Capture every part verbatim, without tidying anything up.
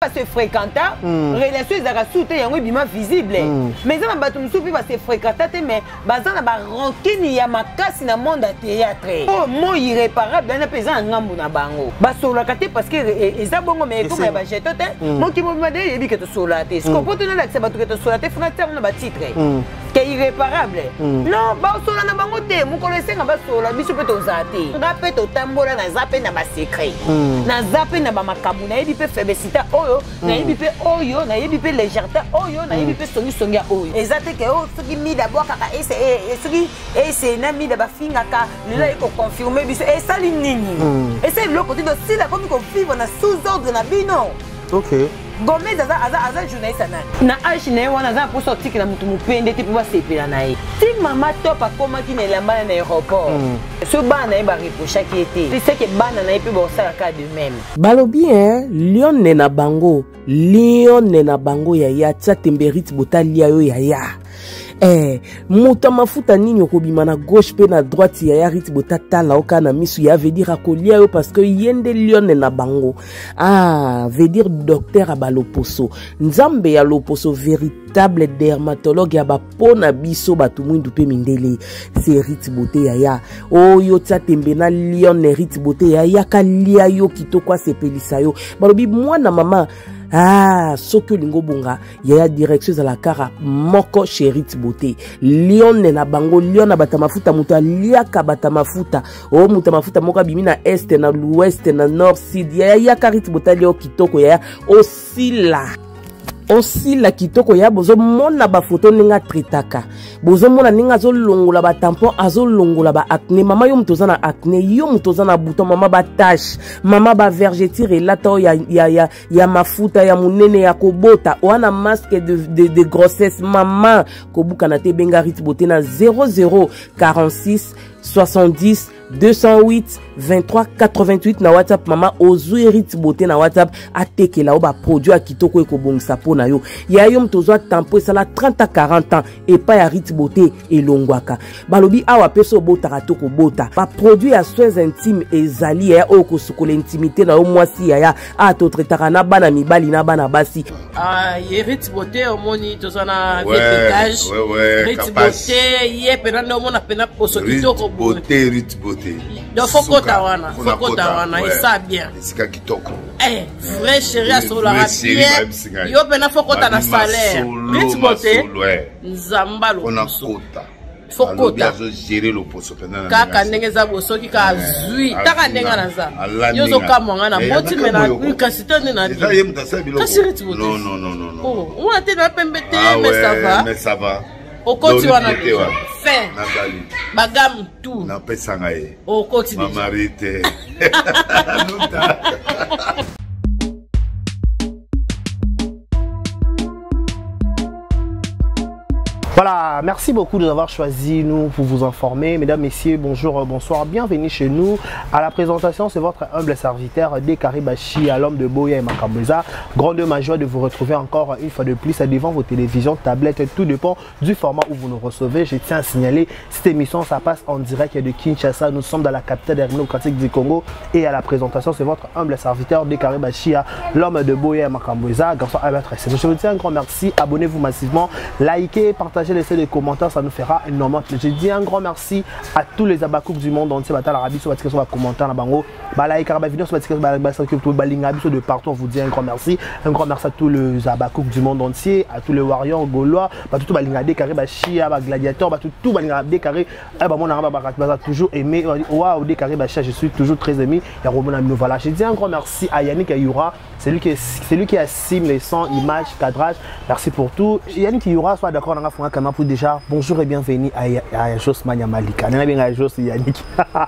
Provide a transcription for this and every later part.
va se fréquenter relation ezaka soute yango bima visible mais ça bato musupi va se fréquenter mais bazana ba rancune ya makasi na monde à théâtre oh mo irréparable na pesa ngambu na bango ba solo kate parce que eza bongo mais comme ba jeto te mo ki mo made yebi que to solo te ce qu'on peut tenir l'accès ba to que to solo te fona terme na ba titre que irréparable non ba solo na bango te mo ko lesenga ba solo biso pe to zate ngape to tambola na zape na ba secret na zape na ba makabu na yebi pe febesita oyo na yebi pe oyo na yebi pe légèreté oyo na yebi pe songi songi oyo ezate ke o soki mi d'abord kaka ese e soki ese na mi da ba finga ka lelo iko confirmer biso e sali nini et c'est le côté de si la comme ko vivre na sous ordre na bino OK Gomez aza aza aza journaliste na na age ne wana za pour sortir na mutu mupende te pour sepela na ye ti mama top akoma ki na lamba na aéroport so bana e ba reprocher qui était tu sais que bana na pe bo sala ka de même balobi hein lion ne na bango lion ne na bango ya ya tsa temberit botalia yo ya ya eh muta mafuta nini okobima na gauche pe na droite ya ya rit botata la oka na misu ya veut dire akolia yo parce que yende lion na bango ah veut dire docteur abaloposo nzambe ya loposo véritable dermatologue ya ba pona biso batu mwindu pe mindele c'est rit boté ya ya oyo tsa tembe na lion rit boté ya ya kalia yo kitoko sepelisa yo balobi mwana mama ah soki lingo bonga ya direction za la kara moko chérit beauté lion na bango lion na bata mafuta muta liaka bata mafuta o muta mafuta moko bimi na est na l'ouest na nord sud ya ya karit beauté lio kitoko ya osila aussi la kitoko ya bozo mona ba photo ninga tritaka bozo mona ninga zo longola ba tampon azo longola ba acné mama yo mtoza na acné yo mtoza na bouton mama ba tache mama ba vergeture lato ya ya ya ya mafuta ya munene ya kobota wana masque de de, de grossesse mama kobuka na te benga rit beauté na zéro zéro quarante-six soixante-dix deux cent huit vingt-trois quatre-vingt-huit na WhatsApp mama ozui rit beauté na WhatsApp atekela o ba produit a kitoko eko bongisa po na yo ya yo mtozo tampo sala trente à quarante ans et pas ya rit beauté elongwaka balobi awa peso bota katoko bota ba produit ya soins intimes ezali ya oko sukola intimité na o mwasi ya ya a to tretaka na bana mibali na bana basi ah rit beauté o moni tozo na vétage rit beauté ye pena no mona pena poso kitoko beauté rit beauté donc faut kota wana faut kota wana et ça bien sika kitoko eh vrai chéri à solo la bien yo pena faut kota na salaire rit beauté nzambalo on a kota faut kota gérer le poso pendant kaka ndenge za boso ki ka zui taka ndenga na za yo zo kamwa na boti mena kasi tone na ça yem ta sa bilo kasi rit beauté non non non non non oh on a te na pembe te mais ça va mais ça va okoti wana fin Nathalie bagam tout na pesa ngaye okoti mama rite Voilà, merci beaucoup de nous avoir choisi, nous, pour vous informer. Mesdames, messieurs, bonjour, bonsoir, bienvenue chez nous. À la présentation, c'est votre humble serviteur, Dekari Bashi, à l'homme de Boya et Makambeza. Grande ma joie de vous retrouver encore une fois de plus devant vos télévisions, tablettes, tout dépend du format où vous nous recevez. Je tiens à signaler, cette émission, ça passe en direct de Kinshasa. Nous sommes dans la capitale démocratique du Congo. Et à la présentation, c'est votre humble serviteur, Dekari Bashi, l'homme de Boya et Makambeza. Garçon à votre aise. Je vous dis un grand merci, abonnez-vous massivement, likez, partagez, laissez des commentaires, ça nous fera énormément plaisir. Je dis un grand merci à tous les abakouk du monde entier. L'Arabie sur votre commentaire, de partout. On vous dit un grand merci. Un grand merci à tous les abakouk du monde entier, à tous les warriors gaulois, à tout le Caribachia, gladiateur, à tout le carré. Toujours aimé. Waouh, des Caribachia, je suis toujours très aimé. Il y a Romain voilà. Je dis un grand merci à Yannick Ayura. C'est lui qui c'est lui qui assume les sons, images, cadrage. Merci pour tout. Yannick Ayura, soit d'accord, on a fait un pour déjà. Bonjour et bienvenue à Jos Mania Malika. Bonjour Yannick.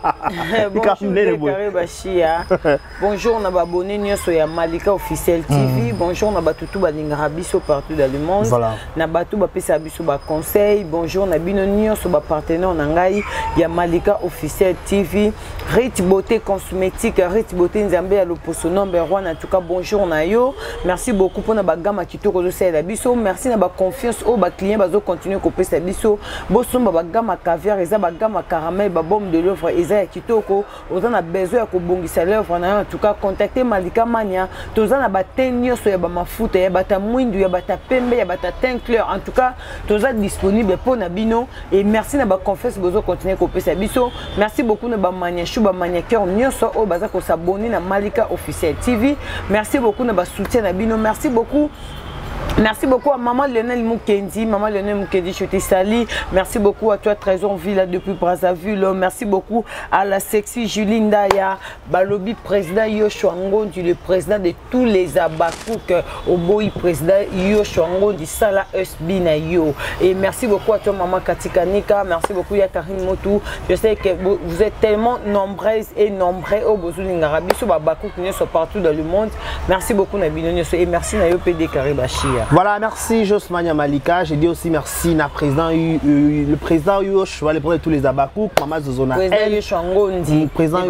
Bonjour, on a abonné sur Malika officiel T V. Bonjour, on a tout Balingabiso partout dans le monde. Voilà. On a battu Bapisabiso conseil. Bonjour, on a binonio sur ba partenaire Nangai. Il y a Malika officiel T V. Rit beauté cosmétique, Rit beauté Nzambe à l'opposé number one. En tout cas, bonjour Nayo. Merci beaucoup pour na bagama kitoko zo c'est la biso. Merci na ba confiance au ba client bazo continuer kopesa biso bosomba bagama caviar eza bagama caramel ba bombe de l'œuvre eza ya kitoko oza na besoin ya kobongisa l'œuvre na en tout cas contacter Malika Mania toza na ba tenioso ya ba mafuta ya bata mwindu ya bata pembe ya bata teint clair en tout cas toza disponible pour na bino et merci na ba confesse bozo continuer kopesa biso merci beaucoup na ba Mania chou ba Mania cœur nyonso o baza ko s'abonner na Malika officiel T V merci beaucoup na ba soutien na bino merci beaucoup. Merci beaucoup à maman Lionel Mukendi, maman Lionel Mukendi, je te salue. Merci beaucoup à toi Trésor Villa depuis Brazzaville. Merci beaucoup à la sexy Julie Ndaya, Balobi président Yoshua Ngondi, le président de tous les Abakouk, Oboy président Yoshua Ngondi, Sala Usbina Yo. Et merci beaucoup à toi maman Katika Nika, merci beaucoup à Karine Motou. Je sais que vous êtes tellement nombreuses et nombreux au Bozuli Ngarabi, sur Abakouk, partout dans le monde. Merci beaucoup Nabino et merci à P D Karibachi. Voilà, merci Josmania Malika. J'ai dit aussi merci na président U, U, le président Yoshua, le président de tous les Abakouk, Mama Zozona président Yoshua Ngondi, président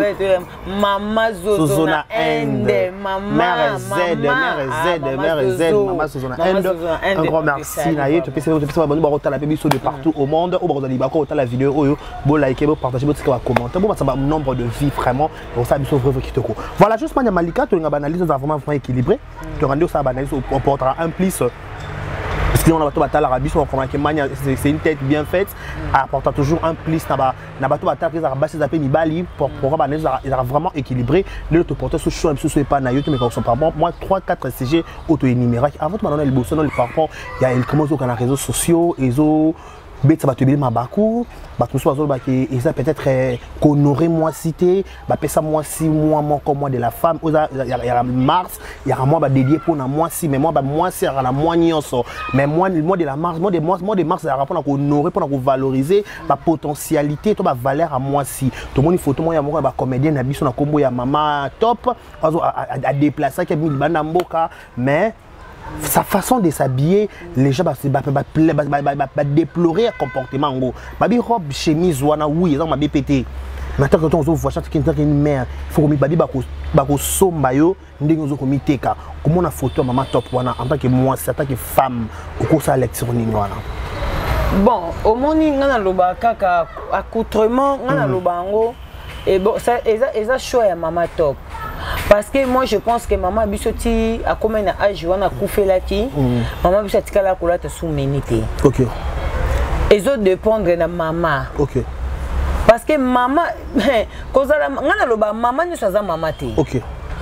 Mama Zozona Ende, Mère Z, Mère Z, Mère Z, Mama Zozona Ende. Un grand merci. Naïe, tu peux savoir, tu peux savoir, bon, on la publicité de partout au monde. Au bord de l'Ibako, on la vidéo, bon liker, bon partager, bon commenter, bon ça va nombre de vies vraiment. On ça bisous vrai qui te co. Voilà, Josmania Malika, tu as une analyse vraiment vraiment équilibrée. Tu as rendu ça analyse, on portera un plus. Parce que on a battu la Rabie, c'est une tête bien faite, apportant toujours un plus. Na bateau battu les Arabes, c'est appelé Nibali pour pour il a vraiment équilibré. Le porteur sous chaud, sous pas na youtube mais comme ça par moi trois quatre C G auto numérique. Avant de m'en aller le boss, non le parfum, il y a il commence sur les réseaux sociaux, ils ont bête ça va te bien ma bakou bah tout ça bah qui et ça peut-être qu'honorer moi cité bah ça moi si moi moi comme moi de la femme il y a mars il y a moi bah dédié pour na moi si mais moi bah moi c'est à la moignon mais moi moi de la mars moi de moi moi de mars ça rapport à honorer pour valoriser ma potentialité toi bah valeur à moi si tout le monde il faut tout moi il y a moi bah comédien na biso na combo ya maman top à déplacer qui mille bana mboka mais sa façon de s'habiller, les gens vont déplorer un comportement en gros. Ma robe, chemise, ouana, oui, ils ont ma B P T. Maintenant, quand on voit ça, c'est une mère. Il faut que babi bako sombayo, ndenge ko miteka. Comment on a photo maman top wana en tant que moi, en tant que femme, au cours ça électronique wana. Bon, au moni ngana loba kaka accoutrement ngana loba ngo et bon ça eza choix ya maman top. Parce que moi je pense que maman Bissoti a combien d'âge on a coupé là qui maman Bissoti kala kola te sous ménité. OK. Et autres dépendre de maman. OK. Parce que maman cause la ngana loba maman ni ça za maman té. OK.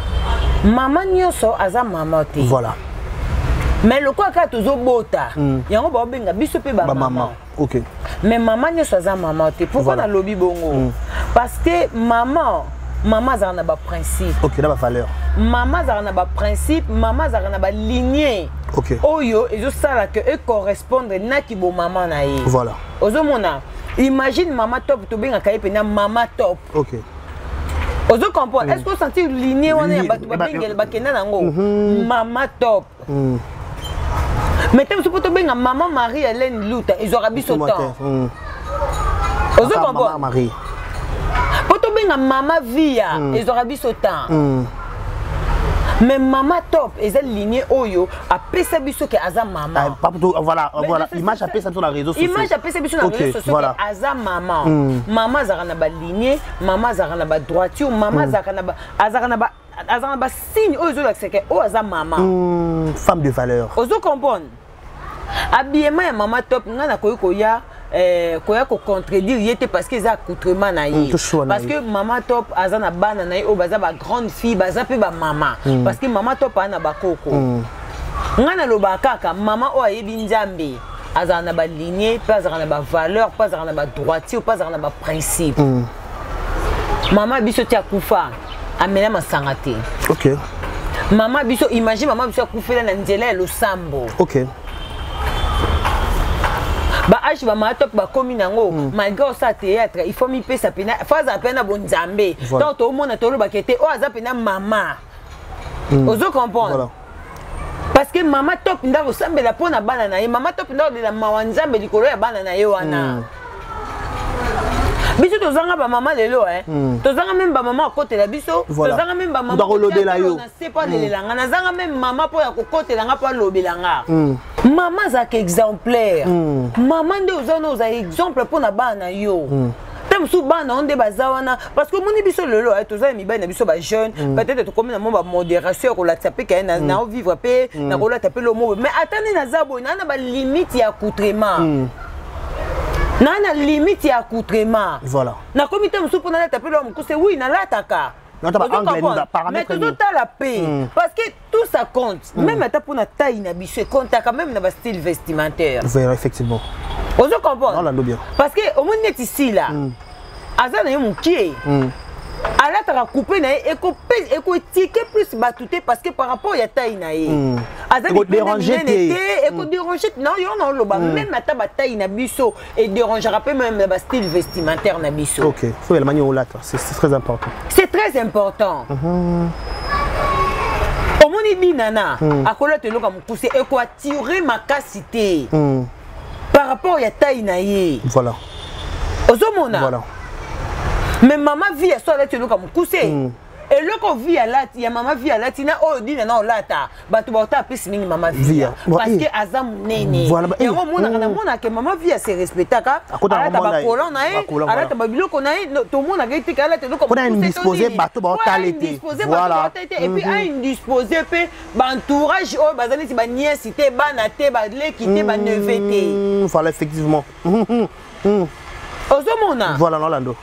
Maman ni so aza maman té. Voilà. Mais le quoi ka toujours bota. Yango ba benga biso pe ba maman. OK. Mais maman ni so za maman té. Pourquoi na lobby bongo? Parce que maman maman a un principe. Ok, là, valeur. Maman a un principe, maman a une lignée. Ok. Oyo, et je sais que eux correspondent à qui bon maman na yi. Voilà. Ozo mona. Imagine maman top to bien kaye pena maman top. Ok. Ozo comprendre. Est-ce que vous sentez lignée on est ba ba bengel ba kena nango. Maman top. Mais tu peux to bien maman Marie Hélène Luta, ils aura bis au temps. Ozo comprendre. Marie. Benga maman via mm. ils aura bis au temps mm. mais maman top ils ont ligné oyo a pesa biso que aza maman ah, voilà mais voilà image a pesa sur les réseaux sociaux image a pesa biso sur les réseaux sociaux voilà. Aza maman mm. maman zara na ba ligné maman zara na ba droiture maman mm. zara na ba azara na ba azara ba signe oyo zo c'est que o aza maman mm. femme de valeur ozo comprendre habillement ya maman top ngana koyo koya Euh, quoi qu'on contredire il était parce que ça accoutrement naïe parce que maman top azana bana naïe au baza ba grande fille baza pe ba maman mm. parce que maman top ana ba koko mm. ngana loba kaka maman o ayebi nzambe azana ba lignée pas azana ba valeur pas azana ba droiture pas azana ba principe mm. maman biso tia kufa amena masangate OK maman biso imagine maman biso kufela na nzela lo sambo OK ba âge ba ma top ba komi nango malgré ça théâtre il faut mi pesa pena phase à peine bon nzambe donc tout le monde to lo ba kete o aza pena maman ozo comprendre parce que maman top ndako sambela pona bana na ye maman top ndako de la mawanzambe likolo ya bana na ye wana biso tozanga ba maman lelo hein tozanga même ba maman côté la biso tozanga même ba maman ko lobela yo na c'est pas lelanga na zanga même maman po ya ko côté langa pa lobelanga maman azalaka exemplaire maman nde oza na oza exemple mpona bana yo te mosusu bana o nde baza wana parce que omoni biso lelo toza na mibali na biso bajeune peut-être tokomi na mo bamodération ya kolatisa mpe kaye na ovivre mpe na kolata mpe lomo mais ata nde naza boye naa na balimite ya accoutrement naa na limite ya accoutrement nakomi te mosusu mpo nalata mpe loa mokuse wi nalataka mais tozotala pe parce que tout ça compte même ata mpona taille na biso ekontaka même na bastyle vestimentaire effectivement ozo comprendre parce que omoni neti sila aza na ye mokie alataka coupe na ye ekotike plus bato te parce que par rapport ya taille na ye aza minene te ekoderange non yo na oloba même ata bataille na biso edérangera mpe même na bastyle vestimentaire na biso ok faut la manière olata c'est très important c'est très important omoni binana akolata eloko mokuse ekoatire makasi te par rapport ya taille na ye voilà ozomona voilà mais maman vie ya so alati eloko mokuse eloko vie alati ya mama vie alati na oyo dina na olata bato baota apesi mingi mama vie parce que aza monene yango omonaka namonaka mama vie se respectaka alata bakolon na ye alata babiloko na ye tomonaka etika alata eloko indisposé bato baotala te et puis indisposé mpe baentourage oyo baza neti baniesi te bana te baleki te baneve te voilà effectivement ozomona voilà nolando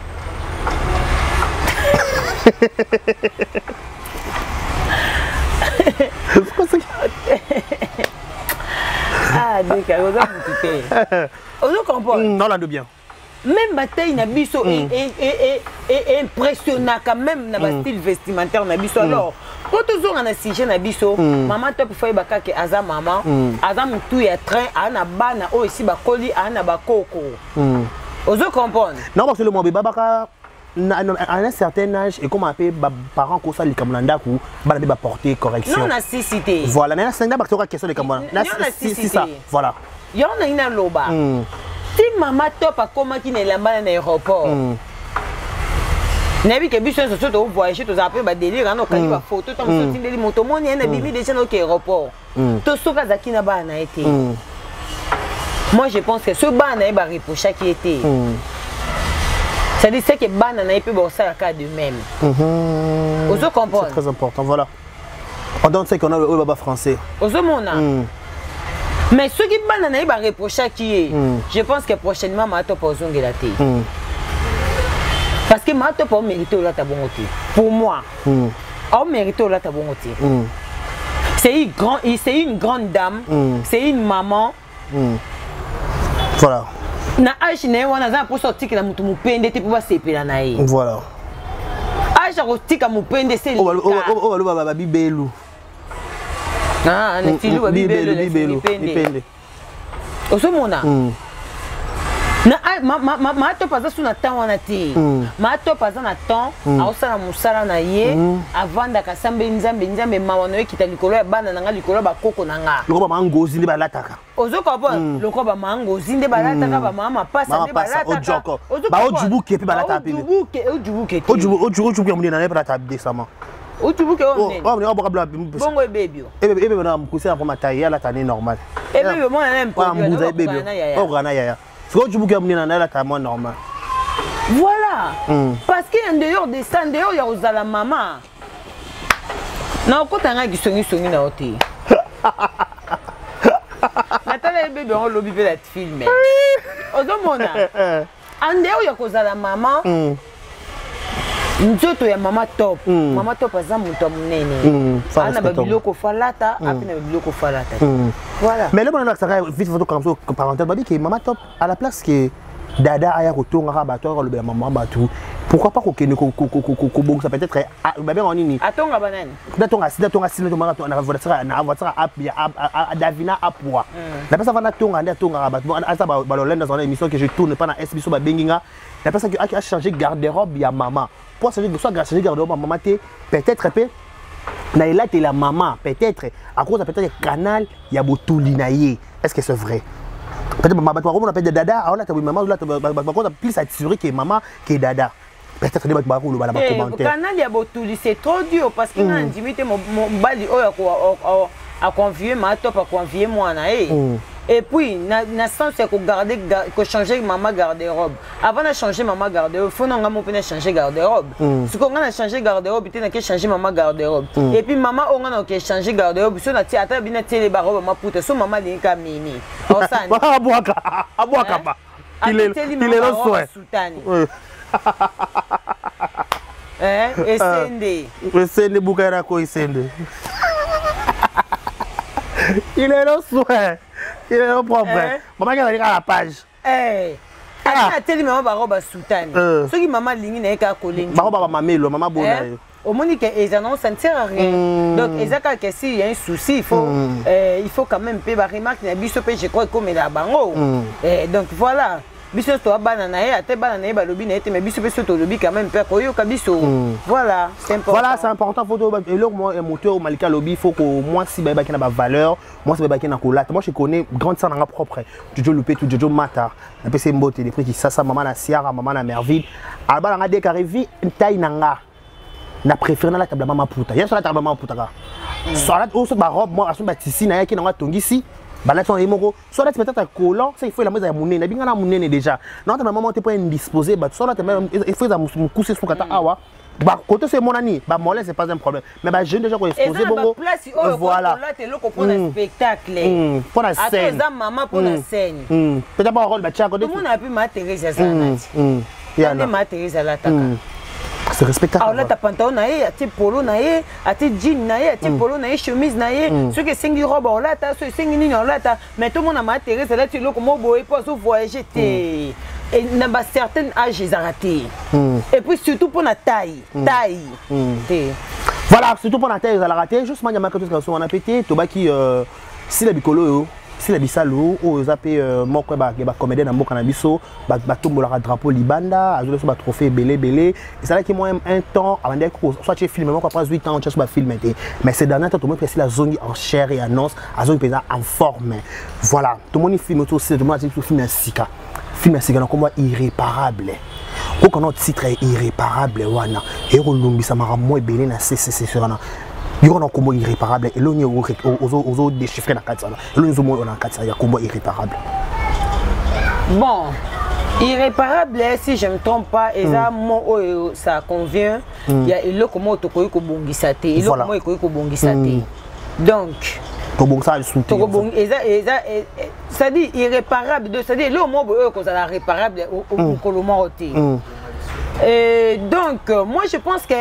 ah d'accord oza mutu te ozo comprendre nolando bien même bataille na biso impressionnaka même na bastyle vestimentaire na biso alors po tozonga na sujet na biso mama top foye bakake aza mama aza mutu ya train aa na bana oyo esi bakoli aa na bakoko ozo comprendre non parce que le mobile babaka à un certain âge et comme un peu parents comme ça les camonanda ou bah ba porter correction non nécessité voilà mais c'est une question de camonanda c'est ça voilà yo na ina loba si maman top a comment qui ne lamba na aéroport nabi ke biso so to voyager to za pe ba délire na okali ba photo to so tindeli moto moni na bimi déjà na aéroport to soka zaki na ba na été moi je pense que ce ban na ba reprocher qui était ça dit c'est que bana na peut bosser à cas de même. Ozo comprendre. C'est très important, voilà. On donne c'est qu'on a le baba français. Ozo mona. Mais ce qui bana na ba reprocher qui est, je pense que prochainement ma top ozonge la té. Parce que ma top mérite la ta bonté. Pour moi. On mérite la ta bonté. C'est une grande c'est une grande dame, c'est une maman. Voilà. Na âge ne wana za pour sortir que la mutu mupende te pour basepela na ye. Voilà. Âge rotika mupende c'est le. Oh oh oh baba bibelu. Ah, na tilu ba bibelu bibelu bipende. Osomona. Na ma ma ma ma to paza suna temps wana te. Ma to paza na temps aosala musala na ye avanda kasambe nzambe nzambe mawana yo kita likolo ya bana nanga likolo ba koko nanga. Loko ba mangozi ndi balataka. Ozo comprendre loko ba mangozi ndi balataka ba mama pasa ndi balataka. Ba ojubuke pe balata pe. Ojubuke ojubuke. Ojubuke ojubuke muni na balata décemment. Ojubuke o nene. Oh on ba kabla. Bongo bébé. Ebe ebe na mkusi na pour mataille ya la tane normal. Ebe mo na même pas. Mbuza bébé. Oh grana yaya. C'est que tu bouges à la table normal. Voilà. Mm. Parce qu'en dehors de ça, en dehors, il y a aux la maman. Non, quand tu as qui sonne, sonne na hôtel. Nathalie bébé on lobby la film. Ozo mona. En dehors, il y a aux la maman. Nzoto ya mama top. Mama top aza muto munene. Ana babiloko falata, apina babiloko falata. Voilà. Mais là on a ça vite photo comme ça parenthèse babi que mama top à la place que dada aya kotonga rabato le maman batu. Pourquoi pas kokene ko ko ko ko bon ça peut-être babi on nini. Atonga banane. Datonga sida tonga sila to marato na voiture na voiture app ya Davina apwa. La personne va tonga nda tonga rabato. Asa ba lolenda dans l'émission que je tourne pas na S B so ba benginga. La personne qui a changé garde-robe ya maman. Pour changer de soit changer garde-robe maman té peut-être peu na ila té la maman peut-être à cause peut-être canal ya botuli na ye. Est-ce que c'est vrai? Peut-être maman toi on appelle de dada ah là ta maman là tu plus assuré que maman que dada. Peut-être des ba ko lo commentaire. Canal ya botuli c'est trop dur parce que na intimité mon bali oyo ko a convié ma top a convié moi na eh. Et puis na na sens c'est que garder que changer maman garde-robe. Avant de changer maman garde-robe, faut non ngamo pena changer garde-robe. Si qu'on a changer garde-robe, tu n'as que changer maman garde-robe. Et puis maman on a que changer garde-robe, si on a ti ata bien télé barobe ma puta, so maman li ka mini. O ça. Abuaka, abuaka ba. Il est il est le soin. Eh, esende. Esende bukara ko esende. Il est le soin. Il est le problème. Maman qui a la page. Eh. Ah, tellement maman ba roba soutane. Ce qui maman lingi na ka kolingi. Ba roba mamelo, maman bona. Au Monique et ça non ça ne sert à rien. Donc Ezaka que s'il y a un souci, il faut euh, il faut quand même payer ba remarque na biso pe je crois comme la bango. Et donc voilà. Biso to banana et ate banana ba lobi na ete mais biso biso to lobi quand même pe koyo ka biso. Voilà, c'est important. Voilà, c'est important photo et là moi un moteur Malika Lobi, il faut que moi si ba ki na ba valeur, moi si ba ki na kolate. Moi je connais grande ça na propre. Jojo Loupé tout Jojo Mata. Un peu c'est mbote des prix qui ça ça maman na Siara, maman na Merville. Alba na décaré vie taille nanga. Na préféré na la table maman puta. Ya sur la table maman puta ka. Soit là au ba robe moi asu ba tisi na ya ki na tongisi. Bah ton émoko soit là peut-être un collant ça il faut la mise à monnaie na binga na monnaie déjà non ta maman t'es pas indisposé bah soit là il faut ça me coucher sur kata awa bah côté c'est mon ami bah mollet c'est pas un problème mais bah jeune déjà qu'on exposé bongo voilà là t'es là pour un spectacle pour la scène à maman pour la scène peut-être pas un rôle bah tiens côté tout le monde a pu m'atterrir ça il y a m'atterrir ça là c'est respectable. Alors là, tu as pantalon, tu as polo, tu as jean, tu as polo, tu as chemise, ceux qui sont en robe, là, tu as cinq là, mais tout le monde a matériel, c'est là tu le comment boire pour voyager. Et dans un certain âge, ils ont raté. Et puis surtout pour la taille. Taille. Voilà, surtout pour la taille, ils ont raté. Justement, il y a marqué tout ce qu'on a pété. Tu vois qui, si la bicolo, si la bisalo, ou ils appellent moi quoi, bah, bah, comédien dans mon cannabiso, bah, bah, tout le drapeau libanda, ajouter sur trophée belé belé. Et c'est là qui moi un temps, avant d'être soit tu filmes, moi après huit ans, tu as filmé. Mais c'est dernier temps, tout le monde fait la zone en chair et annonce, la zone en forme. Voilà, tout le monde filme aussi, tout le monde a dit tout film un sika, film un sika, comme moi irréparable. Quand on titre est irréparable, wana, et on l'oublie ça m'a moins belé na c'est c'est c'est sur un. Il y a un combo irréparable et là on est aux déchiffrés dans quatre ans. Là nous sommes en quatre ans, il y a un combo irréparable. Bon, irréparable si je ne me trompe pas, et ça moi ça convient. Il y a le comment tu connais que bongisate, et le comment tu connais que bongisate. Donc Tobong ça le soutien. Tobong et ça et ça ça dit irréparable de ça dit le mot que ça la réparable au colomoroté. Et donc moi je pense que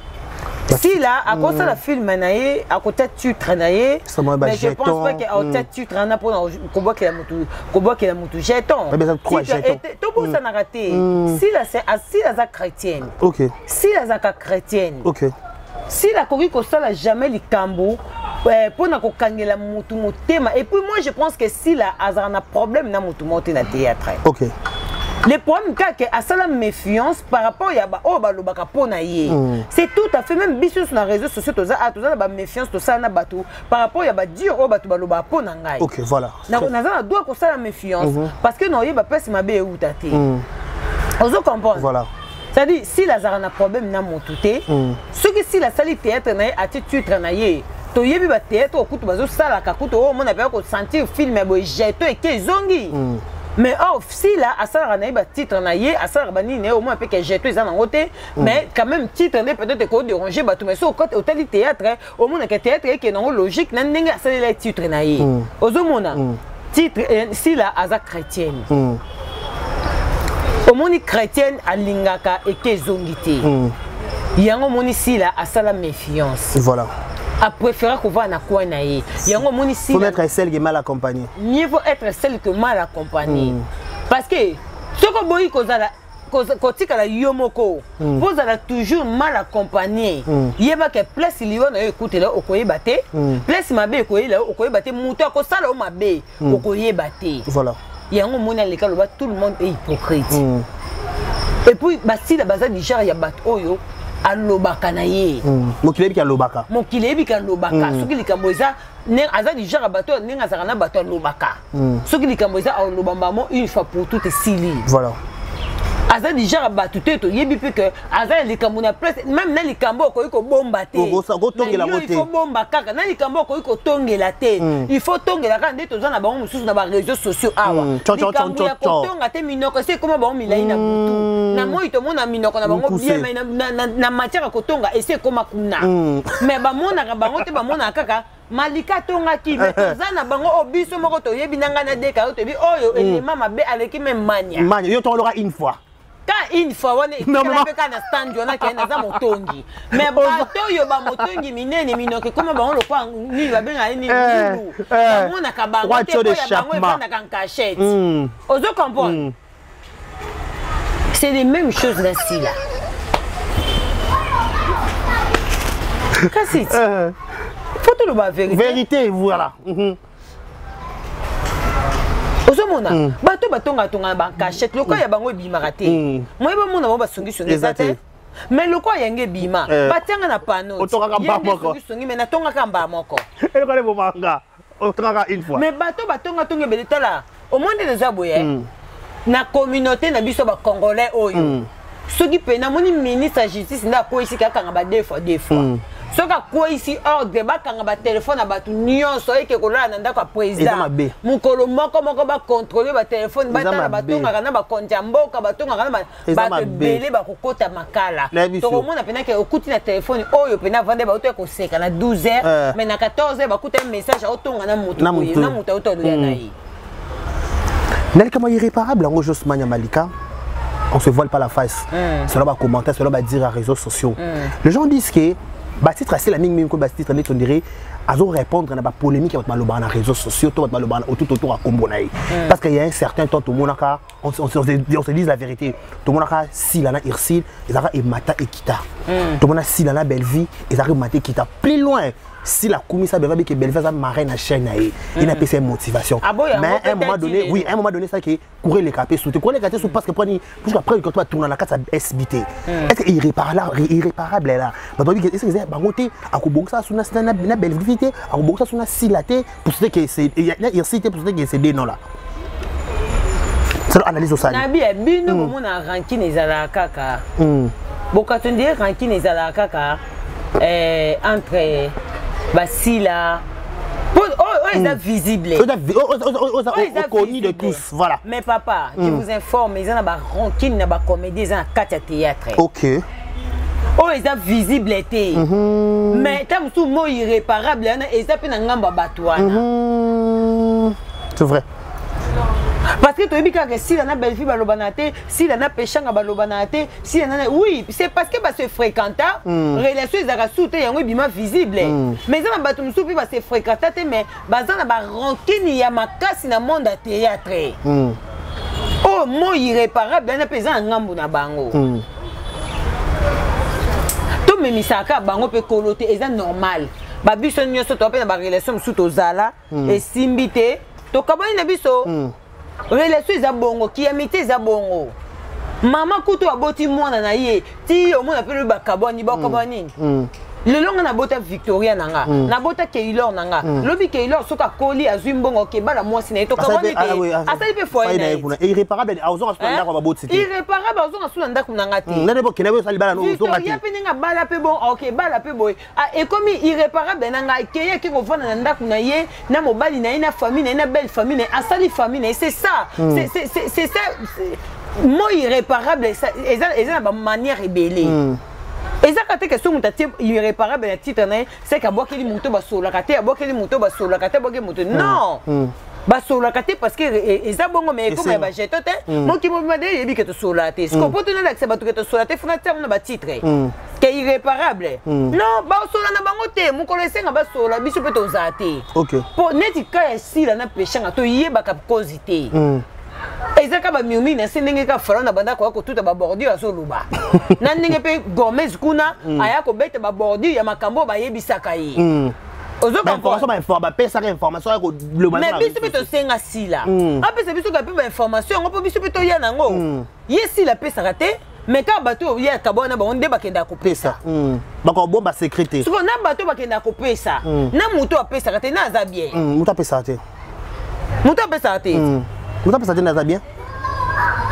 si là, à cause de la film, à côté de tu travailles, mais je pense pas qu'à côté de tu travailles pour combat qui a moutou, combat qui a moutou jeton. Mais ça quoi jeton? Tout pour ça n'a raté. Si là c'est si là c'est chrétienne. OK. Si là c'est chrétienne. OK. Si la Corée comme ça la jamais les cambo pour na ko kangela moutou motema et puis moi je pense que si là azar na problème na moutou monter na théâtre. OK. Le problème c'est que à ça la méfiance par rapport à ba oh ba lobaka pona yé. C'est tout à fait même biso sur les réseaux sociaux to za a to za ba méfiance to ça na bato par rapport à ba dire oh ba to ba loba pona ngai. OK, voilà. Na na za doit ko ça la méfiance parce que non yé ba pèse ma bé ou taté. Ozo comprendre. Voilà. C'est-à-dire si la za na problème na montouté, ce que si la sali théâtre na attitude na yé to yebi ba théâtre okutu bazo sala ka kuto oh mon appelle ko sentir film boy jeto et ke zongi. Mais oh, si là, à ça, on a un titre, on a eu, à ça, on a eu au moins un peu que j'ai tout ça dans le côté, mais quand même, titre, peut-être qu'on déranger, mais sur le côté théâtre, au moins, que théâtre qui est dans logique, n'a pas ça les titres, on a eu. Aux hommes, titre, si là, à ça, chrétienne. Au moins, chrétienne, à l'ingaka et que zongité. Il y a un moment ici, là, à ça, la méfiance. Voilà. À préférer qu'on va à quoi naïe. Il y a un moment ici. Il faut être celle qui est mal accompagnée. Mieux vaut être celle qui est mal accompagnée. Mm. Parce que ce que vous voyez, quand tu as yomoko, vous allez toujours mal accompagné. Il y a que place il y a écouté là au coyer batté, place ma bé coyer là au coyer batté, mouton ko ça là au ma bé au coyer batté. Voilà. Il y a un moment dans lequel tout le monde est hypocrite. Et puis bah si la base du genre il y a bat oyo. Alobaka na ye mokile bika lobaka mokile bika lobaka soki likambo eza ne aza du genre bato ne ngazaka na bato lobaka soki likambo eza alobamba mo une fois pour toutes sili voilà aza déjà battu te to yebi pe que aza likambo na place même na likambo ko ko bomba te ko ko tongela moté il faut bomba kaka na likambo ko ko tongela te il faut tongela ka ndeto za na bango mususu na ba réseaux sociaux awa likambo ya ko tonga te minoko c'est comment bango milai na butu na moi to mona minoko na bango bien mais na na matière ko tonga et c'est comment kuna mais ba mona ka bango te ba mona kaka malika tonga ki mais za na bango obiso moko to yebi nanga na deka to bi oyo élément mabe aleki même mania mania yo to lora une fois une fois on est quand na stand on a qui na za motongi mais bato yo ba motongi minene minoke comment ba on le quoi ni ba benga ni nilu on a ka bango te ko ya bango e na kan cachette ozo comprendre c'est les mêmes choses là ci là qu'est-ce que faut tout le ba vérité vérité voilà ozomona bato batonga tonga ba cachette loko ya bango bimaka te moi ba mona ba songi songi zate mais loko yenge bima batanga na panneau otonga ka moko songi mais na tonga ka mba moko e ko le bomanga otonga une fois mais bato batonga tonga beleta là au monde des aboye na communauté na biso ba congolais oyo soki pena moni ministre justice nda ko ici ka kanga ba deux fois deux fois soka quoi ici ordre bakanga ba téléphone abatu nyonso eke kolala na ndako président mukolo moko moko ba contrôler ba téléphone batala batonga kana ba compte ya mboka batonga kana ba belé ba kokota makala to komona pena ke okuti na téléphone oyo pena vande ba oto ko seka na douze heures mais na quatorze heures ba kuta message otonga na mutu na mutu oto ya nayi nel kama irréparable en Josmania Malika on se voile pas la face cela va commenter cela va dire à réseaux sociaux les gens disent que Bastille c'est la même même que Bastille on dirait à répondre à la polémique avec malobana réseaux sociaux tout malobana tout autour à Kombonaï parce qu'il y a un certain temps tout le monde a on se on se dit la vérité tout le monde a si lana Irsil et ça et Mata et Kita tout le monde a si lana Belleville et ça Mata et Kita plus loin si la commission Belleville que Belleville a marraine à chaîne il n'a pas cette motivation mais à un moment donné oui à un moment donné ça qui courir les capés sous courir les capés sous parce que pour après quand tu vas tourner la carte S B T est-ce que irréparable irréparable là bah donc est-ce que c'est bangoté à kubongsa sous na na Belleville à kubongsa sous na silaté pour ce que c'est il y a cité pour ce que c'est des noms là c'est l'analyse au sali nabi bino mo na ranking ezala kaka bokatonde ranking ezala kaka euh entre Basila oh oh ils sont visibles connu de tous voilà mais papa je vous informe ils ont na ba ranking na ba comédie ils ont quatre théâtre OK oh ils sont visibles été mais tam sou mo irréparable na ils sont na ngamba batwana c'est vrai parce que tu as dit que si la belle-fille balobanate, si la péchanga balobanate, si la oui, c'est parce que bah se fréquenta, relation ils a souté yango bima visible. Mais ça ba tum soupi ba se fréquenta mais bazana ba rancune ya makasi na monde à théâtre. Oh mo irréparable na pesa ngambu na bango. To memisaka bango pe kolote eza normal. Ba biso nyoso to pe na ba relation sous tozala et simbité to kabani na biso. Relation za bongo ki amité za bongo mama kutu aboti mwana na ye ti omona pe le bakaboni bakaboni le longa na bota Victoria nanga na bota Keylor nanga lobi Keylor soka koli azwi mbongo ke bala mwasi na to kaboni te asali pe foye na irréparable azo asuna ndako ba boti te irréparable azo asuna ndako nanga te na debo kene bo sali bala no zonga te ya pe ninga bala pe bon OK bala pe boy e komi irréparable nanga keye ke ko vana na ndako na ye na mobali na ye na famille na ye na belle famille asali famille c'est ça c'est c'est c'est ça mo irréparable ça eza ba manière rebelle et ça quand question mutati irréparable na titre na c'est ka bokeli muto ba sola kate ya bokeli muto ba sola kate bokeli muto non ba sola kate parce que eza bongo mais comme ba jeto te mo ki mo made yebi que to sola te ce qu'on peut tenir l'accès ba to que to sola te funa terme na ba titre que irréparable non ba sola na bango te mo ko lesenga ba sola biso pe to zate OK pour neti ka si la na péchanga to yeba ka cause te ezaka ba miumi na sendenge ka fala na banda ko ko tuta ba bordure so luba na ndenge pe Gomez kuna aya ko bete ba bordure ya makambo ba yebisaka yi ozo ba information ba information ba pesa ka information ko le mais biso pe to senga sila apesa biso ka pe ba information ngo po biso pe to ya nango yesi la pesa raté mais ka bato ya kabona ba onde ba kenda ko pesa ba ko bomba sécurité so na bato ba kenda ko pesa na muto apesa raté na za bien muto apesa raté muto apesa raté muto apesa raté na za bien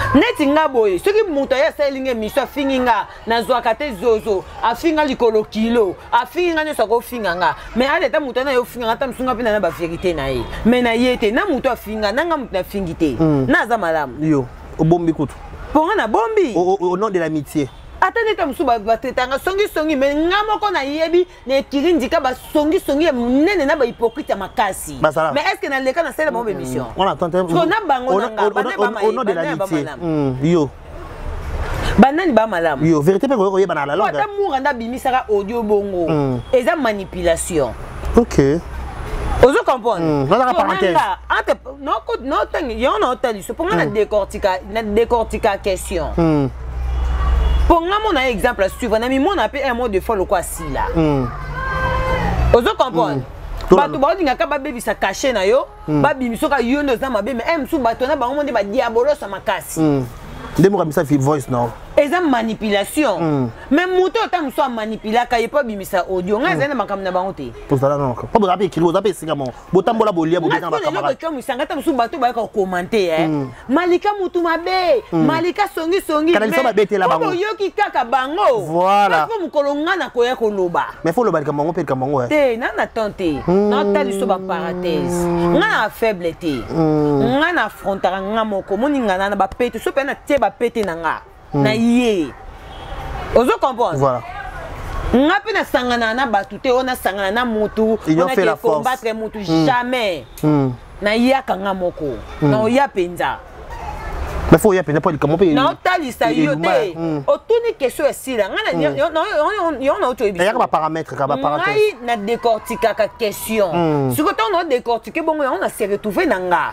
neti nga boye soki moto ya salinga miso afingi nga nazwaka te zozo afinga likolo kilo afingi nga nyonso akofinga nga mais aleta moto na yo finga nga ta msunga pena na ba vérité na ye mais na ye te na moto afinga nanga moto na fingi te naza malamu yo obombi kutu ponga na bombi au nom de l'amitié. Attendez, tu as dit que songi songi mais ngamoko na yebi ne kirindika ba songi songi nene na ba hypocrite makasi. Mais est-ce que dans le cas na c'est la bonne émission? On attend. On a bango nanga au nom de l'amitié. Yo. Banani ba malam. Yo, vérité pe ko yeba na la langue. Ata muranda bimisaka audio bongo. Eza manipulation. OK. Ozo comprendre? Non la parenthèse. Non non tangi yo na otali so ponga na décortica na décortica question. Pour moi, mon exemple suivant, na mi mon appel un mot de fois le quoi si là. Ozo comprendre? Bato ba dinga ka ba baby sa caché na yo, ba bimiso ka yo no za mabe mais em su bato na ba mo de ba diabolo sa makasi. Ndemo kamisa fi voice non. Eza manipulation. Même moto tam so manipula ka yepa bimisa audio nga zena makam na bango te. Pour ça non. Pas vous avez écrit, vous avez singa mon. Botambola bolia bo beta ba kamera. Nga ko musanga tam su bato ba ka commenter eh. Malika mutu mabe, Malika songi songi. Kana so ba bete la bango. Yo ki kaka bango. Voilà. Ko mukolo nga na ko ya ko loba. Mais faut le ba kamango pe kamango eh. Te na na tante. Na tali so ba parenthèse. Nga na faible te. Nga na affrontera nga moko moni nga na ba pete so pe na tie ba pete na nga. Na yé. Ozo comprendre? Voilà. Nga pe na sangana na batute ona sangana na mutu on a fait la combattre mutu jamais. Na ya kanga moko. Na ya penza. Mais faut y appeler pas comment payer. Na otali sa yote. Otuni question esila. Nga na yo yo yo na oto ebi. Ya ka paramètre ka ba parenthèse. Ngai na décortiquer ka question. Si ko on a décortiquer bongo on a se retrouver na nga.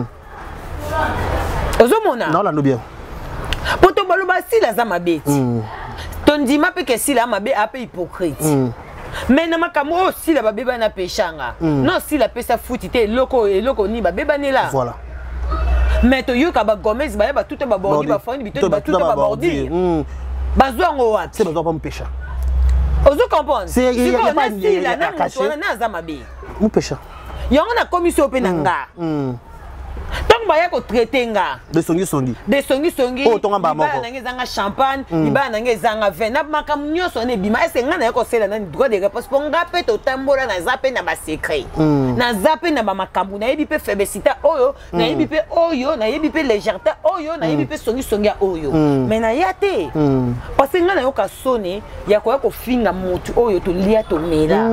Ozo mona. Non la no bien. Poto baloba si la za mabeti. Tondima pe ke si la mabe ape hypocrite. Mais na makamo si la babeba na pechanga. Non si la pesa futite loko et loko ni babeba ne la. Voilà. Mais to yoka ba Gomez ba ba tout ba bordi ba foni bito ba tout ba bordi. Bazwa ngo wat. C'est bazwa pas me pécha. Ozo comprendre. C'est il y a pas si la na caché na za mabe. Mu pécha. Yango na commission pe na nga. Tant ba ya ko traiter nga de songi songi de songi songi oh tonga ba moko na ngezanga champagne liba na ngezanga vin na makam nyoso ne bima ese nga na ko sela na droit de réponse pour nga pe to tambola na zape na ba secret na zape na ba makambu na yebi pe fébécité oyo na yebi pe oyo na yebi pe légèreté oyo na yebi pe songi songi oyo mais na yate parce que nga na yo ka sone ya ko ya ko finga mutu oyo to lia to mela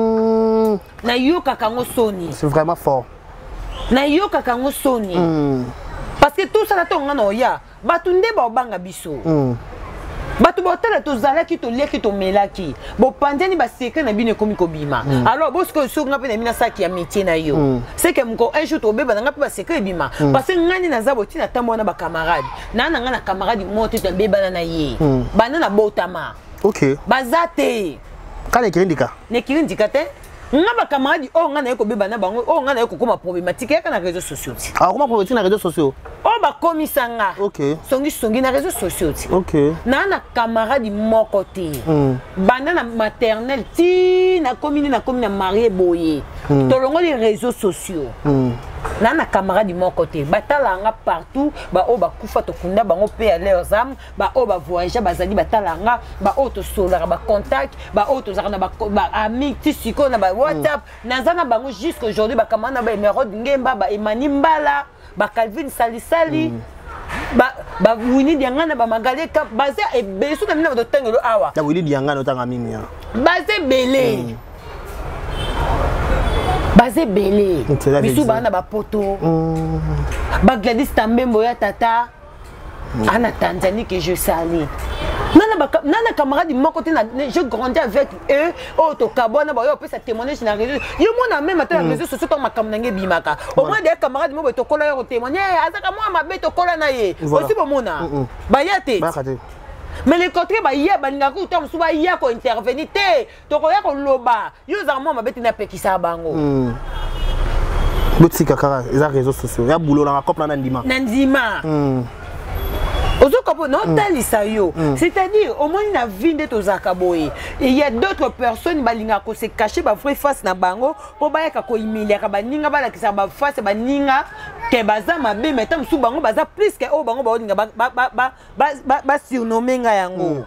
na yo ka kango soni c'est vraiment fort. Na yo kakango soni parce que tout ça na tonga na oya batunde ba obanga biso batu botala to zalaki to leki to melaki bo pandeni ba secret na bine komi ko bima alors bosko so nga pe na mina saki ya métier na yo c'est que mko un jour to beba nga pe ba secret bima parce que ngani na zaboti na tambo na ba camarade na na nga na camarade moto to beba na ye bana na botama OK bazate kale kirindika ne kirindika te nga ba camarade o nga na ko beba na bango o nga na ko koma problématique ka na réseaux sociaux ah comment problématique na réseaux sociaux o ba komisanga OK songi songi na réseaux sociaux OK na na camarade moko te banda na maternelle ti na commune na commune na marié boye to longo les réseaux sociaux na na camarade moko te batala nga partout ba o ba kufa to kunda bango pe à leurs âmes ba o ba voyager bazali batala nga ba o to solara ba contact ba o to zaka na ba ami ti siko na ba WhatsApp nazana bango jusqu'aujourd'hui ba kamana ba Emerald Ngemba ba Emani Mbala ba Calvin Sali Sali ba ba wini diangana ba magaleka baze e beso na mina do tengelo awa da wini diangana otanga mimi ya baze belé baze belé bisu bana ba poto ba Gladys Tambembo ya tata ana Tanzanie que je salue nana ba nana camarade mon côté je grandis avec eux oh to kabona ba yo peut ça témoigner sur les réseaux yo mona même à les réseaux sociaux comme makamnange bimaka au moins des camarades mo to kola yo témoigner azaka moi ma beto kola na ye aussi bo mona ba yate mais les côtés ba ya baninga ko to so ba ya ko intervenir te to ko ya ko loba yo za moi ma beto na pekisa bango botika kara les réseaux sociaux ya boulot na couple na ndima na ndima c'est-à-dire au moins na vie de tozakaboye il y a d'autres personnes balinga ko se cacher ba vrai face na bango po ba ya ko humilier ka baninga ba la kisa ba face baninga que baza mabe mais tant sous bango baza plus que oh bango ba ba ba ba ba ba surnommer nga yango.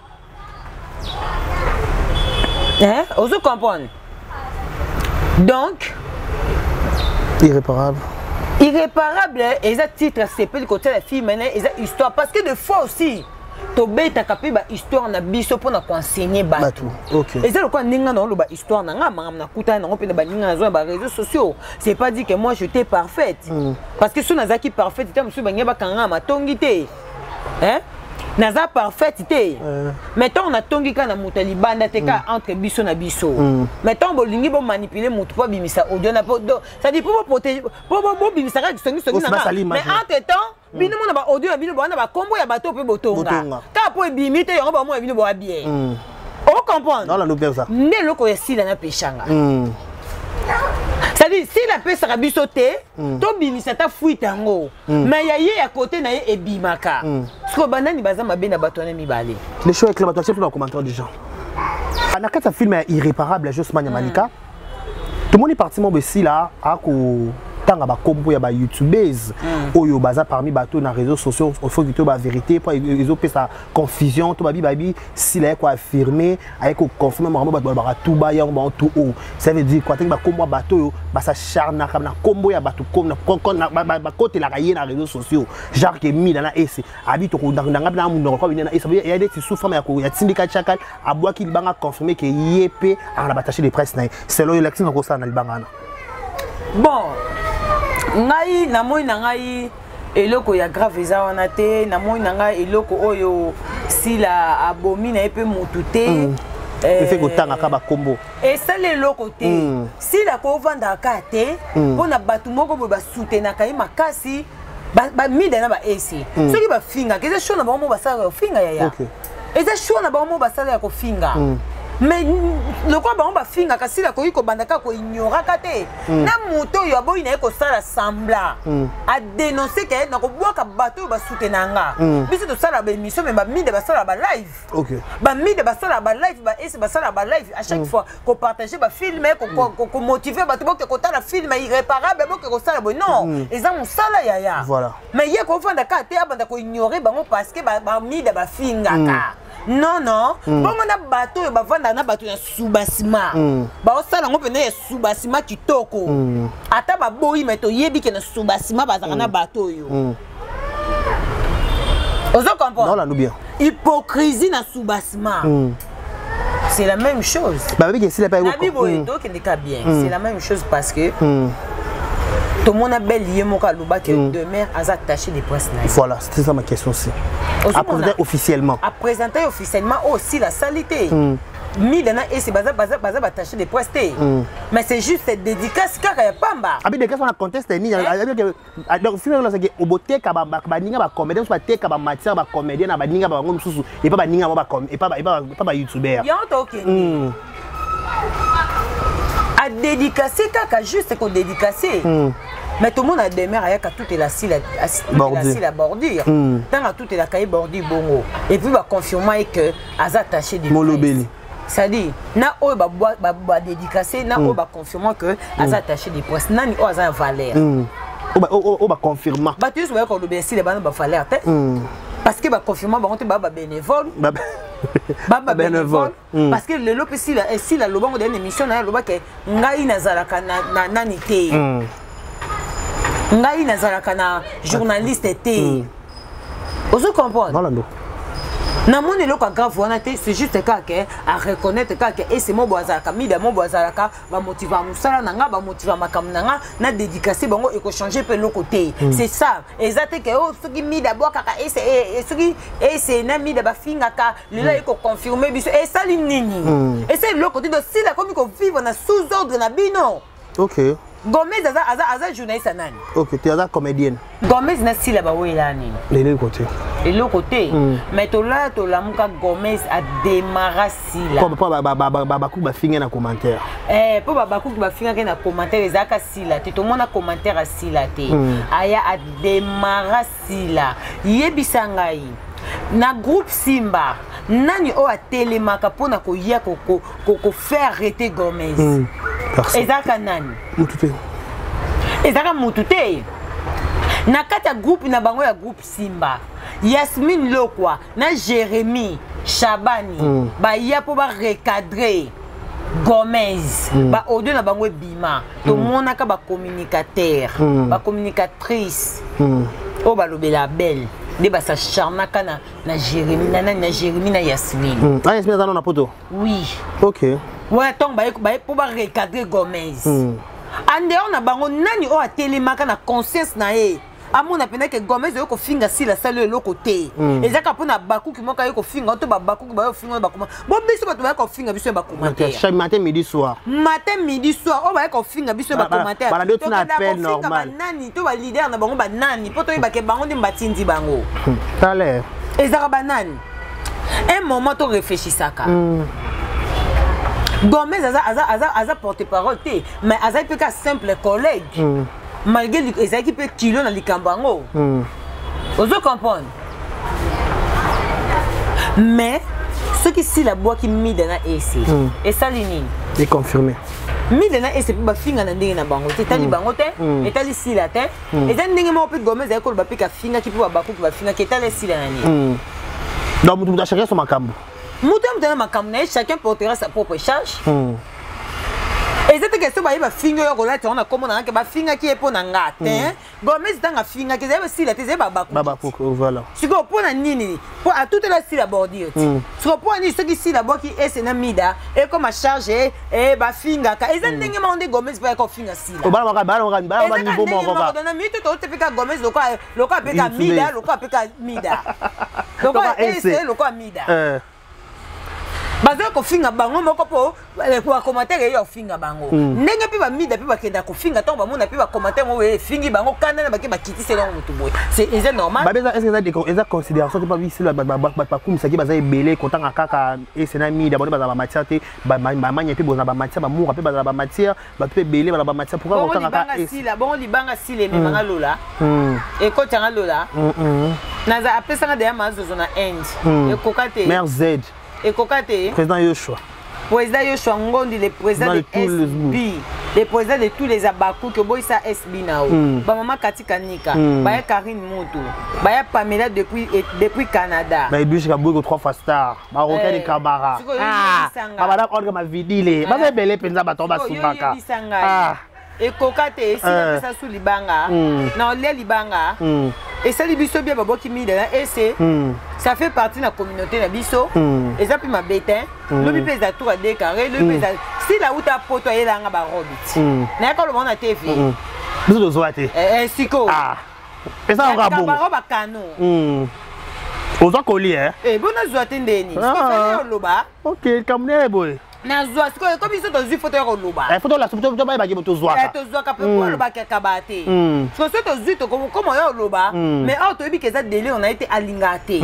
Hein? Vous comprenez? Donc irréparable. Irréparable et ça titre c'est pas le côté de la fille maintenant et ça histoire parce que des fois aussi Tobé ta capé ba histoire na biso pour na enseigner ba tout. OK. Et c'est le quoi ninga na ba histoire na nga na kuta na pe na ba ninga na ba réseaux sociaux. C'est pas dit que moi j'étais parfaite. Mm. Parce que si nazaki parfaite tu me ba ngeba kanga matongi te. Hein? Naza parfaite te. Mettons on a tongi ka na mutali banda te ka entre biso na biso. Mettons bolingi bo manipuler mutu pa bimisa audio na ça dit pour protéger pour bo bimisa ka songi songi na. Mais entre temps bino mona ba audio ya bino bana ba kombo ya bato pe botonga. Ka po bimite yo ba mo bino bo bien. On comprend. Non la no ça. Ne loko ya sila na peshanga. C'est-à-dire, si la paix sera bisoté, to bimisa ta fuite tango. Mais ya ye à côté na ye e bimaka. Ce que banani baza mabe na bato na mibale. Les choses avec la bato c'est dans le commentaire des gens. Na kata film irréparable justement Malika. Tout le monde est parti mon bessi là à ko tanga ba kombo ya ba youtubers oyo baza parmi bato na réseaux sociaux il faut que ba vérité pour ils ont fait sa confusion to babi babi si là quoi affirmer avec confirmer mo ba ba tout ba ya ba tout haut ça veut dire quoi ba kombo bato yo ba sa charna na kombo ya bato comme na ba côté la rayer na réseaux sociaux genre que mi na ese abi to na na mu ko na ese il y a des souffrants ya ko ya syndicat chakal abwa ki banga confirmer que yep a la batache de presse na c'est là l'élection ko ça na libanga. Bon ngai na moi na ngai eloko ya grave eza wana te na moi na ngai eloko oyo si la abomi na epe mutute il fait que tanga ka ba kombo et ça le loko te si la ko vanda ka te pona batu moko bo ba soutenir ka makasi ba ba mida na ba esi soki ba finga ke shona ba mo ba sala finga ya ya eza shona ba mo ba sala ya ko finga. Mais le quoi on va finir kasi la ko iko bandaka ko ignora kate na moto yo boy na ko sala sembla a dénoncer que na ko boka bato ba soutenanga biso to sala ba émission mais ba mide ba sala ba live. OK ba mide ba sala ba live ba esi ba sala ba live à chaque fois ko partager ba filmer ko ko motiver bato boke ko tala film irréparable boke ko sala bo non eza mon sala ya ya voilà mais ye ko fanda kate abanda ko ignorer bango parce que ba mide ba fingaka. Non non bongo na bato yo bavanda na bato ya subasima ba osala ngo pene ya subasima kitoko ata ba boyi meto yebi ke na subasima bazaka na bato yo ozo comprendre. Non là nous bien hypocrisie na subasima c'est la même chose ba bi ke si la pa yo ko donc n'est pas bien c'est la même chose parce que tout le monde a bel lié mon kaluba que demain a attaché des presse. Voilà, c'était ça ma question aussi. À présenter officiellement. À présenter officiellement aussi la salité. Mi dana et c'est baza baza baza attaché des presse. Mais c'est juste cette dédicace car ya pamba. Abi dédicace on a contesté ni donc finalement c'est que au beauté ka ba ba ninga ba comédien soit te ka ba matière ba comédien na ba ninga ba ngom susu et pas ba ninga ba com et pas et pas pas ba youtubeur. Ya on OK. A dédicacer kaka juste qu'on dédicacer. Mais tout le monde a demeuré avec tout et la scie la bordure. Tant à tout et la caille bordure bongo. Et puis va confirmer que az attaché des molobeli. C'est-à-dire na o ba ba dédicacer na o ba confirmer que az attaché des presse nani o az valeur. O ba o ba confirmer. Ba tu vois qu'on le si les bana ba valeur tête. Parce que ba confirmer ba on te ba bénévole. Baba bénévole parce que le lope si la si la lobango d'une émission na loba ke ngai nazalaka na nani te ngai nazalaka na journaliste te ozo comprendre voilà non na mon eloko grave wana te c'est juste ka ke à reconnaître ka ke et c'est mo boazaka mida mo boazaka ba motiver musala nanga ba motiver makam nanga na dédicacer bango et ko changer pe le côté c'est ça exact que oh soki mida boaka ka et c'est soki et c'est na mida ba finga ka le là ko confirmer biso et ça nini et c'est le côté de si la comme ko vivre na sous ordre na bino. OK Gomez aza aza aza journaliste nani. OK tu es comédienne. Gomez na si la ba wela nini. Le côté. Et le côté mais to là to la muka Gomez a démarré si là. Pour ba ba ba ba ba ku ba finga na commentaire. Eh pour ba ba ku ba finga na commentaire ezaka si là te to mona commentaire si là te. Aya a démarré si là. Yebisa ngai. Na groupe Simba nani o a télémaka pona ko ya ko ko ko faire arrêter Gomez. Ezaka nani? Mutute. Ezaka mutute. na kati ya groupe na bango ya groupe Simba Yasmine Lokwa na Jérémy Chabani mm. ba ya po ba recadrer Gomez mm. ba audio na bango bima mm. to monaka ba communicateur mm. ba communicatrice mm. o ba lobela belle de ba sa charnaka na na Jérémy na na Jérémy na Yasmine mm. ah Yasmine za na poto oui OK ouais donc ba ba po ba recadrer Gomez mm. ande on a bango nani o atelemaka na conscience na ye amona pena ke Gomez yo ko finga sila salo le côté ezaka pona baku ki moka yo ko finga to ba baku ba yo finga ba koma bo biso ba to ba ko finga biso ba commentaire chaque matin midi soir matin midi soir o ba ko finga biso ba commentaire ba radio tuna appel normal nani to ba leader na bango ba nani poto ba ke bango ndi mbatindi bango ça l'air ezaka ba nani un moment to réfléchissaka Gomez aza aza aza aza porte-parole té mais aza peut ka simple collègue mm. malgré les équipes kilo na likambango mm. Ozo comprendre mais ce qui si la bois qui mis dans la E C mm. et ça l'inine est confirmé mis dans la E C ba finga na ndenge na bango té tali bango té et tali si la té et dan ndenge mo pe Gomez ay ko ba pe ka finga ki po ba ko ba finga ki tali si la nani donc mutu chacun son makambo Moutem dans ma caméra, chacun portera sa propre charge. Et cette question, bah, il va finir au relais, on a comment on a que bah finir qui est pour n'anga, hein? Gomez dans la finir qui est si la tête baba. Baba voilà. Si go pour la nini, pour à toute la si la bordure. Si go pour ni ce qui si la bord qui est c'est namida et comme à charger et bah finir ka. Et ça n'ingi mande Gomez va qu'on finir si la. Baba baba baba baba baba niveau mon baba. Dans la minute tu te fais Gomez le quoi le quoi peka mida le quoi peka mida. Le quoi c'est le quoi mida. Bazo ko finga bango moko po ko commentaire yo finga bango ndenge pe ba mida pe ba kenda ko finga to ba mona pe ba commentaire mo we fingi bango kana na ba ke ba kitise longo mutu boy c'est c'est normal ba beza est-ce que ça des ça considération que pas visi ba ba ba comme ça qui ba za ebele konta kaka et c'est na mida ba ba matière te ba ba manya pe bona ba matière ba moura pe ba ba matière ba pe ebele ba ba matière pourquoi konta kaka et si la bon libanga si le memanga lola et ko tanga lola naza apesa na de amazo na end et kokate mère Z et Kokate, président Yoshua. Président Yoshua Ngondi, le président de S B, le président de tous les Abakou, que boy ça S B nao. Ba maman Katika Nika, ba Karine Moutou, ba Pamela depuis depuis Canada. Ba Ibushi Kabouko trois fois star, ba Roka de Kabara. Ah, ba madame Olga ma vidile, ba belle penza ba tomba Simbaka. Ah. Et Kokate, si na pesa sous libanga, na ole libanga. Et ça les biso bien babo qui mis dans la E C. Ça fait partie de la communauté na biso. Et ça puis ma bétain, le bipé za tout à décarrer, le bipé si la route a poto et la ngaba robit. Na ko le monde a T V. Biso do zoate. Eh siko. Ah. Et ça on rabon. Ba roba kano. Ozo koli hein. Eh bona zoate ndeni. Ko fa le loba. OK, kamne boy. Na zoa siko comme ils sont dans une photo au loba. Eh photo la photo to ba ba ki to zoa. Eh to zoa ka pe ko loba ka kabate. Parce que to zuto comme comment yo loba, mais auto bi que ça délai on a été alingate.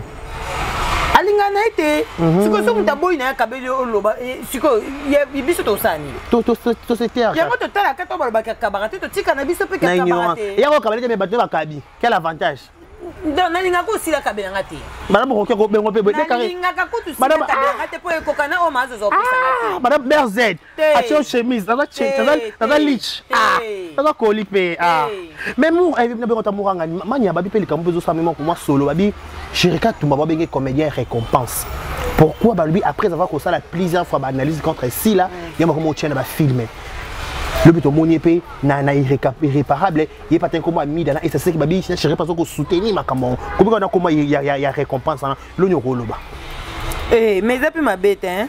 Alinga na été. Siko so mutaboy na kabeli au loba, siko ye biso to sani. To to to se terre. Ya moto tala ka to ba ka kabate to tika na biso pe ka kabate. Ya ko kabate me bato ba kabi. Quel avantage? Donc nalinga ko sila kabela ngati. Madame ko ko bengo pe be carré. Nalinga ka ko tu sila kabela ngati po ko kana o mazo zo pesa ngati. Madame Berzed. A tio chemise, dans la chemise, dans la lich. Ah. Dans la colipe. Ah. Même moi, elle vient de mouranga. Mania babi pe le kambo zo sa même moi solo babi. Chirika tumba ba bengue comédien récompense. Pourquoi bah lui après avoir fait ça la plusieurs fois analyse contre si là, il y a comment tient ba filmer. Le but au monier pay na na irréparable il est pas comme ami dans et c'est ce que babi chercher pas qu'on soutenir ma comment comment on a comment il y a il y a récompense là l'union roloba eh mais ça peut ma bête hein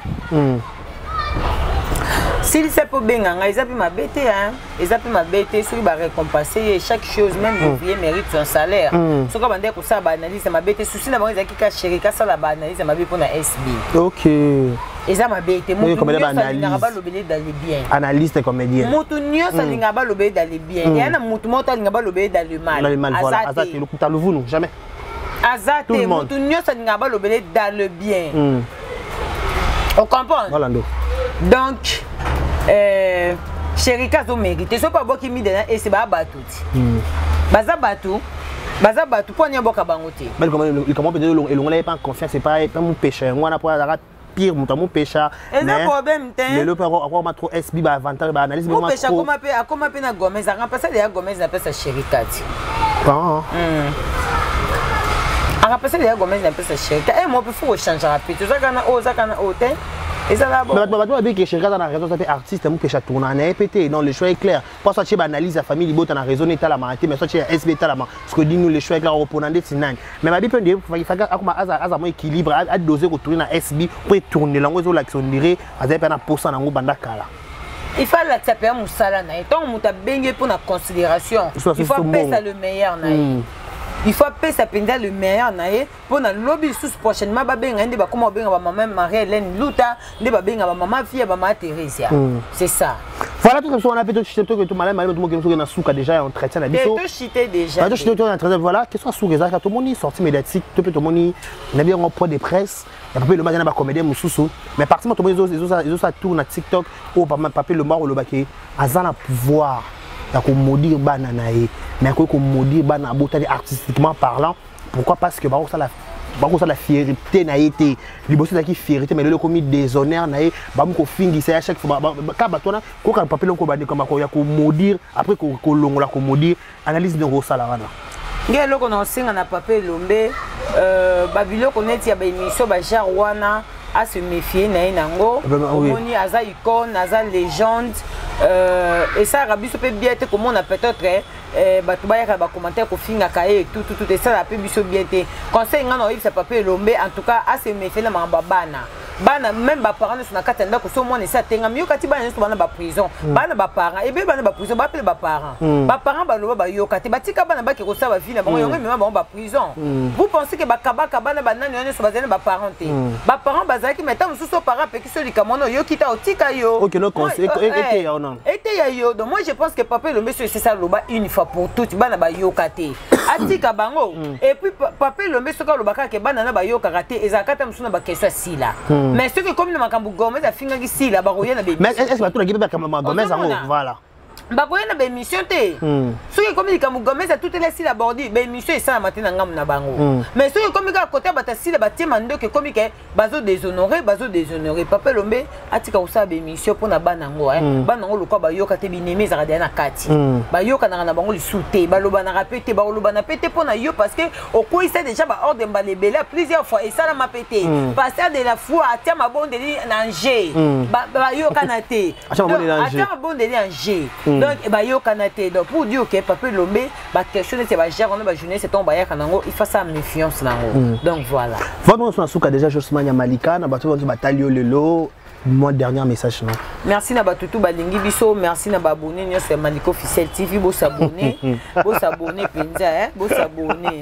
s'il c'est pour benganga ils appellent ma bête hein ils appellent ma bête sur va récompenser chaque chose même l'ouvrier mérite son salaire ce qu'on va dire que ça ba analyse ma bête souci na bango qui ka chéri ka ça la ba analyse ma bête pour na S B OK. Et ça m'a bien été. Mon n'ingaba lobé dans les biens. Analyste comédien. Mon tunio ça n'ingaba lobé dans les biens. Il y a un mouton monta n'ingaba lobé dans le mal. Dans le mal voilà. Azate le kuta le vous jamais. Azate mon tunio ça n'ingaba lobé dans le bien. On comprend. Voilà ndo. Donc euh Chérika zo mérité. C'est pas bon qui mis dedans et c'est ba batouti. Baza batou. Baza batou pour n'y boka bangoté. Mais comment comment peut dire et l'on n'a pas confiance c'est pas un pécheur. On a pas pire mon pécha mais problème mais le paro encore trop S B ba avantage ba analyse mon pécha comment peut comment peut na Gomez a remplacer les Gomez na pesa Chérikati Quand akapesa ya Gomez na pesa shirika eh mo faut changer rapide ça kana o ça kana hôtel et ça là bon mais bato ba que shirika dans la raison ça fait artiste mo que cha tourner na répéter non le choix est clair pas ça tu analyse la famille libota na raison état la marité mais ça tu S B ta la parce que dit nous le choix est clair opponent de tinani mais ma bi peut dire il faut akoma aza aza mo équilibre à doser ko tourner na S B pour tourner lango zo l'action dirait aza pe na posa nango banda kala. Il faut la taper à Moussala na tant muta bengue pour la considération il faut faire ça le meilleur na il faut payer ça pendant le meilleur naé pour na lobby sous prochainement ba benga ndi ba comment benga ba maman Marie-Hélène Luta ndi ba benga ba maman fille ba maman Thérèse c'est ça voilà tout comme on a peut-être chité que tout malin malin tout monde qui na souka déjà entretien la biso tout chité déjà tout chité entretien voilà que soit sous réserve tout monde sorti médiatique tout peut tout monde na bien en point de presse et pas le magana ba comédien mususu mais partout tout monde ils ont ils ont ça tourne na TikTok ou pas papier le mort ou le baké azana pouvoir ya ko maudire bana naé mais ko ko maudire bana botali artistiquement parlant pourquoi parce que ba ko ça la ba ko ça la fierté na été liboso qui fierté mais le commis déshonneur naé ba mo ko fingi c'est à chaque fois ka ba tona ko ka papier ko ba de comme ko ya ko maudire après ko ko longola ko maudire analyse de rosala wana ngelo ko na singa na papier lombe euh babilo ko neti ya ba émission ba jar wana à se méfier na inango omoni aza icône aza légende euh et ça rabi so peut bien être comme on a peut-être euh batu ba ya ba commentaire ko finga kaé tout tout tout et ça la peut biso bien été conseil ngana oyi ça papier lombe en tout cas à se méfier na mabana bana même ba parents na katenda ko so mo ne sa tenga miyo kati bana so bana ba prison bana ba parents et be bana ba prison ba pele ba parents ba parents ba loba ba yo kati ba tika bana ba ke ko sa ba fille na bango yo même ba ba prison vous pensez que ba kabaka bana ba nani yo so ba zene ba parents te ba parents ba zaki metam so so parents pe ki so likamono yo kita otika yo OK no conseil était ya non était ya yo donc moi je pense que papa le monsieur c'est ça loba une fois pour toutes bana ba yo kate atika bango et puis papa le monsieur ka loba ka ke bana na ba yo kate ezakata msuna ba question si là mais ce que comme le makambu Gomez a finga ici là baroya na be mais est-ce que tu as gibé comme Gomez voilà baroya na be mission te ce que comme le makambu Gomez a tout laissé la bordi be mission et ça la matin ngam na bango mais ce que comme ka côté bata si la batie mando que comme que bazo déshonoré bazo déshonoré papa lombe atika usa be mission pour na banango hein banango lokwa ba yoka te bineme za na kati ba yoka na na bango li souté ba loba na rapete ba loba na pété pour na yo parce que au quoi il déjà ba ordre ba lebela plusieurs fois et ça la m'a pété pasteur de la foi atia ma bonde li nanger ba yoka na te atia ma bonde li nanger donc ba yoka na te donc pour dire que papa lombe ba question c'est ba gère on ba jeunesse c'est ton ba ya kanango il faut ça méfiance nango donc voilà votre son souka déjà Josmania Malika na bato ba talio lelo moi dernier message non merci na batutu balingi biso merci na babonné nyo c'est Maliko officiel T V bo s'abonner bo s'abonner penza hein bo s'abonner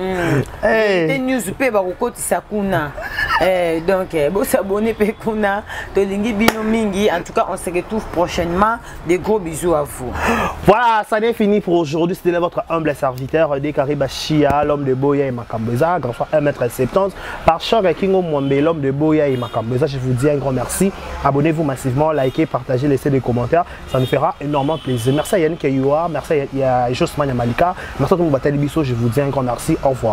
eh news pe ba kokoti sakuna eh donc bo s'abonner pe kuna to lingi bino mingi en tout cas on se retrouve prochainement des gros bisous à vous voilà ça n'est fini pour aujourd'hui c'était votre humble serviteur des Kariba Chia l'homme de Boya et Makambeza grand soit un mètre soixante-dix par Chor Kingo Mwambe l'homme de Boya et Makambeza je vous dis un grand merci. Abonnez-vous massivement, likez, partagez, laissez des commentaires, ça nous fera énormément plaisir. Merci à Yannick Ayoua, merci à Josmania Malika, merci à tout le monde, Bisso, je vous dis un grand merci, au revoir.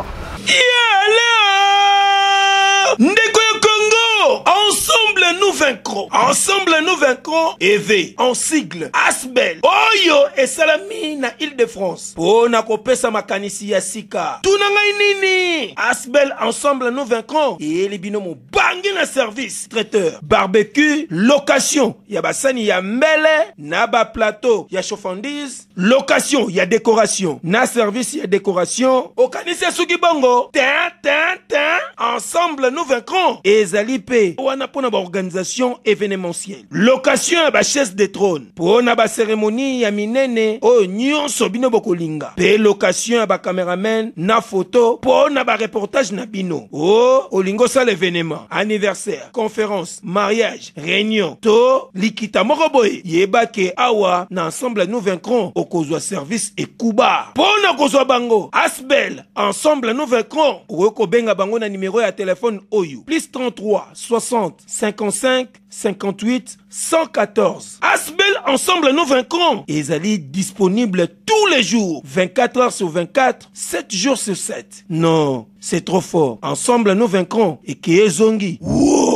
Ensemble nous vaincrons. Ensemble nous vaincrons. E V en sigle. Asbel. Oyo et Salami na Île-de-France. Pona kopesa makanisi ya sika. Tunanga nini. Asbel ensemble nous vaincrons. Et les binomo bangi na service. Traiteur. Barbecue. Location. Yabasani ya mbele. Naba plateau. Ya chauffandise. Location. Ya décoration. Na service ya décoration. Okanisi ya suki bongo. Tin, tin, tin. Ensemble nous vaincrons. Et Zalipe. Wana pona ba organisation événementielle. Location à ba chaise de trône. Pona ba cérémonie ya minene. O nyonso bino bokolinga. Pe location à ba caméraman na photo. Pona ba reportage na bino. Oh, olingo sa l'événement. Anniversaire, conférence, mariage, réunion. To likita moroboy. Yeba ke awa na ensemble nous vaincrons. Okozwa service et kuba. Pona kozwa bango. Asbel, ensemble nous vaincrons. Oko benga bango na numéro ya téléphone Oyu. Plus trente-trois, soixante, cinquante-cinq, cinquante-huit, cent quatorze. Asbel, ensemble nous vaincrons. Et Zali disponible tous les jours, vingt-quatre heures sur vingt-quatre, sept jours sur sept. Non, c'est trop fort. Ensemble nous vaincrons. Et Kézongi. Wow!